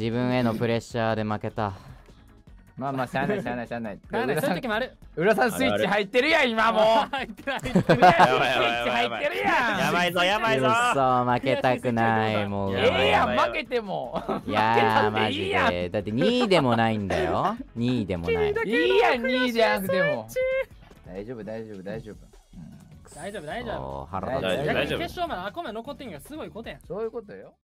自分へのプレッシャーで負けた。 まあまあしゃあないしゃあないしゃあない。 そういう時もある。 浦さんスイッチ入ってるやん今もう。 入ってない入ってない。 浦さんスイッチ入ってるやん。 やばいぞやばいぞ。 そう負けたくないもう。 ええやん負けても。 いやーマジでだって2位でもないんだよ。2位でもない。 いいやん2位じゃなくても。大丈夫大丈夫大丈夫。 大丈夫大丈夫。 腹立つ。 大丈夫決勝まであこめ残ってんがすごいことやん。 そういうことよ。